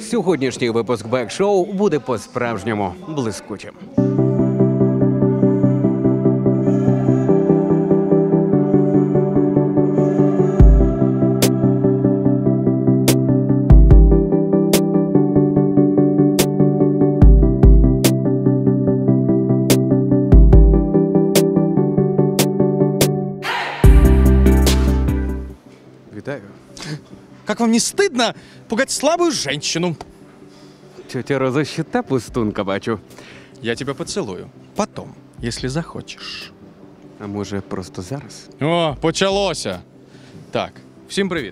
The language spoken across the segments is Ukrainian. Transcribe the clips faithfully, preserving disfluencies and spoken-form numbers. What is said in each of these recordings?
Сьогоднішній випуск Бек-шоу буде по-справжньому блискучим. Вітаю. Как вам не стыдно пугать слабую женщину? Тетя Роза ще та пустунка, бачу. Я тебя поцелую. Потом, если захочешь. А може, просто зараз? О, почалося. Так, всім привіт.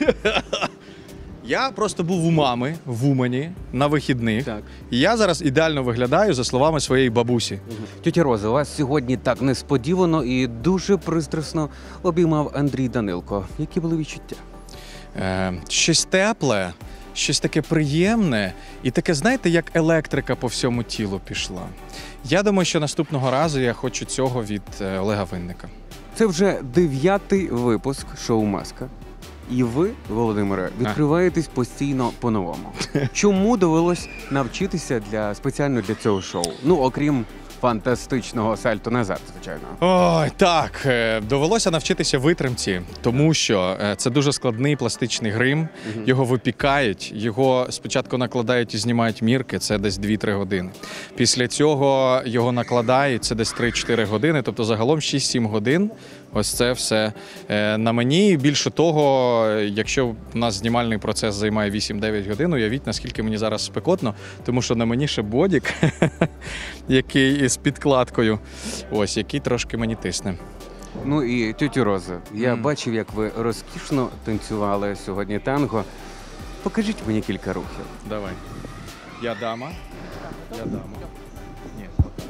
Я просто був у мами в Умані на вихідних. Так. І я зараз ідеально виглядаю за словами своєї бабусі. Тетя Роза, вас сьогодні так несподівано і дуже пристрасно обіймав Андрій Данилко. Які були відчуття? Е, щось тепле, щось таке приємне і таке, знаєте, як електрика по всьому тілу пішла. Я думаю, що наступного разу я хочу цього від е, Олега Винника. Це вже дев'ятий випуск шоу «Маска». І ви, Володимире, відкриваєтесь постійно по-новому. Чому довелось навчитися для спеціально для цього шоу? Ну, окрім фантастичного сальто назад, звичайно. Ой, так, е, довелося навчитися витримці, тому що е, це дуже складний пластичний грим, угу. Його випікають, його спочатку накладають і знімають мірки, це десь дві-три години. Після цього його накладають, це десь три-чотири години, тобто загалом шість-сім годин. Ось це все е, на мені. Більше того, якщо у нас знімальний процес займає вісім-дев'ять годин, уявіть, наскільки мені зараз спекотно, тому що на мені ще бодік, який з підкладкою, ось, який трошки мені тисне. Ну і тетю Роза, я Mm. бачив, як ви розкішно танцювали сьогодні танго. Покажіть мені кілька рухів. Давай. Я дама. Я дама. Ні.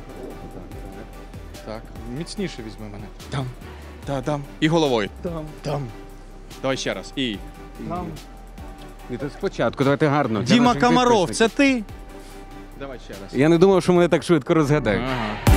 Так. Міцніше візьми мене. Дам. Та, дам. І головою. Дам. Дам. Давай ще раз. І. Дам. І то спочатку, давайте гарно. для Діма наших Комаров, це підписників. ти? Давай ще раз. Я не думав, що мене так швидко розгадають. Ага.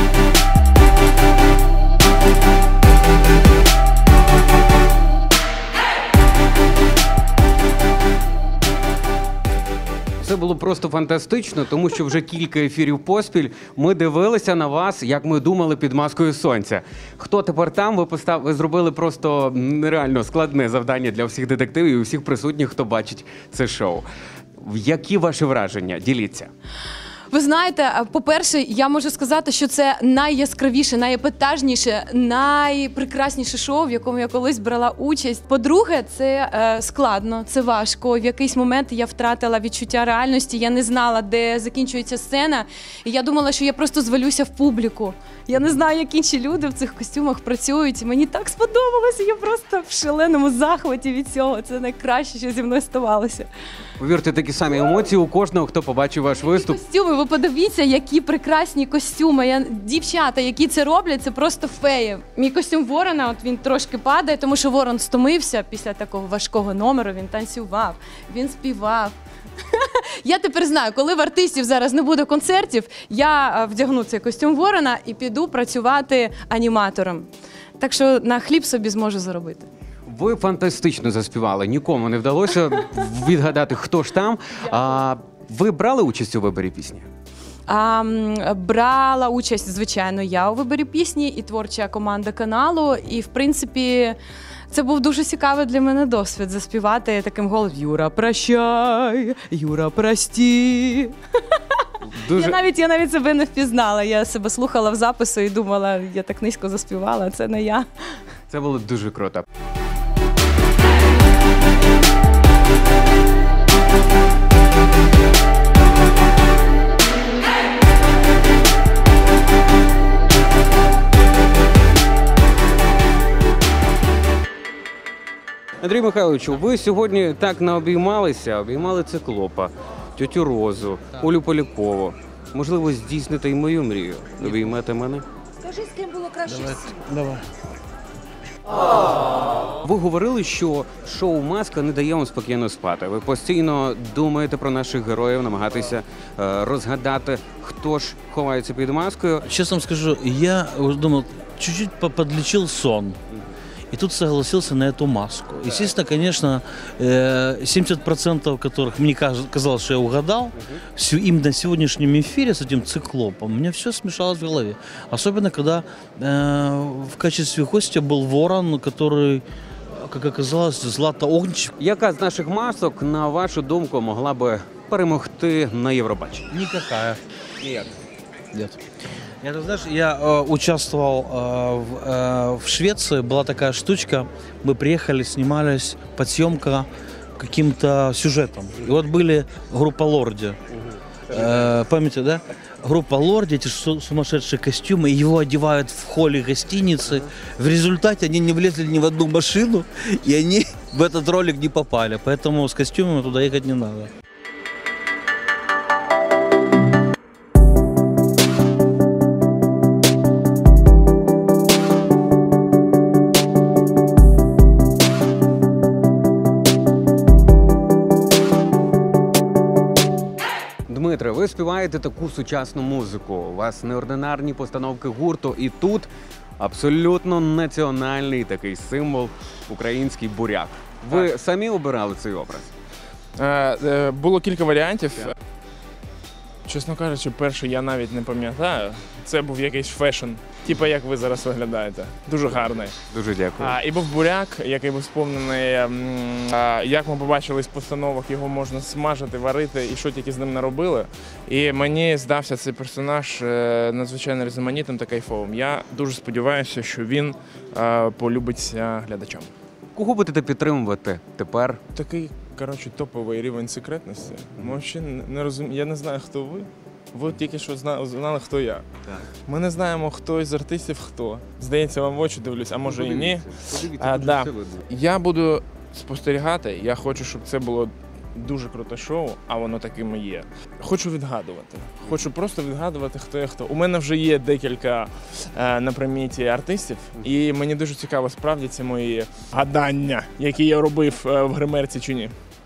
Це було просто фантастично, тому що вже кілька ефірів поспіль ми дивилися на вас, як ми думали, під маскою сонця. Хто тепер там? Ви постав... ви зробили просто нереально складне завдання для всіх детективів і всіх присутніх, хто бачить це шоу. Які ваші враження? Діліться. Ви знаєте, по-перше, я можу сказати, що це найяскравіше, найепатажніше, найпрекрасніше шоу, в якому я колись брала участь. По-друге, це е, складно, це важко. В якийсь момент я втратила відчуття реальності, я не знала, де закінчується сцена, і я думала, що я просто звалюся в публіку. Я не знаю, як інші люди в цих костюмах працюють. Мені так сподобалося, я просто в шаленому захваті від цього. Це найкраще, що зі мною ставалося. Повірте, такі самі емоції у кожного, хто побачив ваш виступ. Костюми, ви подивіться, які прекрасні костюми. Я, дівчата, які це роблять, це просто феї. Мій костюм Ворона, от він трошки падає, тому що Ворон стомився після такого важкого номеру, він танцював, він співав. Я тепер знаю, коли в артистів зараз не буде концертів, я вдягну цей костюм Ворона і піду працювати аніматором. Так що на хліб собі зможу заробити. Ви фантастично заспівали, нікому не вдалося відгадати, хто ж там. А ви брали участь у виборі пісні? А, брала участь, звичайно, я у виборі пісні і творча команда каналу. І, в принципі, це був дуже цікавий для мене досвід заспівати таким голосом: Юра, прощай, Юра, прості. Дуже... Я, навіть, я навіть себе не впізнала. Я себе слухала в запису і думала, я так низько заспівала, це не я. Це було дуже круто. Андрій Михайловичу, ви сьогодні так наобіймалися, обіймали циклопа, тетю Розу, Олю Полякову. Можливо, здійсните й мою мрію. Обіймете мене? Скажи, з ким було краще всіх? Давай. Ви говорили, що шоу «Маска» не дає вам спокійно спати. Ви постійно думаєте про наших героїв, намагатися е, розгадати, хто ж ховається під маскою. Честно вам скажу, я думал, чуть-чуть подлечил сон. и тут согласился на эту маску. Естественно, конечно, э, семьдесят процентов которых мне каз- казалось, что я угадал, всё- именно на сегодняшнем эфире с этим циклопом, у меня все смешалось в голове. Особенно, когда э, в качестве гостя был ворон, который, как оказалось, Злата Огничев. Яка з наших масок, на вашу думку, могла би перемогти на Євробаченні? Никакая. Ніяк. Нет. Я, ты знаешь, я э, участвовал э, в, э, в Швеции, была такая штучка, мы приехали, снимались, подсъемка каким-то сюжетом. И вот были группа Лорди, э, помните, да? Группа Лорди, эти су- сумасшедшие костюмы, и его одевают в холле гостиницы. В результате они не влезли ни в одну машину, и они в этот ролик не попали. Поэтому с костюмами туда ехать не надо. Дмитре, ви співаєте таку сучасну музику. У вас неординарні постановки гурту, і тут абсолютно національний такий символ – український буряк. Ви самі обирали цей образ? Е, е, Було кілька варіантів. Чесно кажучи, перший я навіть не пам'ятаю. Це був якийсь фешн, типу як ви зараз виглядаєте. Дуже гарний. Дуже дякую. А, і був буряк, який був сповнений, м, а, як ми побачили з постановок, його можна смажити, варити і що тільки з ним не робили. І мені здався цей персонаж е, надзвичайно різноманітним та кайфовим. Я дуже сподіваюся, що він е, полюбиться глядачам. Кого будете підтримувати тепер? Такий, коротше, топовий рівень секретності. Ми взагалі не розуміємо. Я не знаю, хто ви. Ви тільки що зна- знали, хто я. Так. Ми не знаємо, хто із артистів хто. Здається, вам в очі дивлюсь, а може і ні. Подивіться, А, дуже да. все видно. Я буду спостерігати. Я хочу, щоб це було дуже круте шоу, а воно таким і є. Хочу відгадувати. Хочу просто відгадувати, хто є хто. У мене вже є декілька е, на приміті артистів, і мені дуже цікаво, справді це мої гадання, які я робив е, в гримерці чи ні.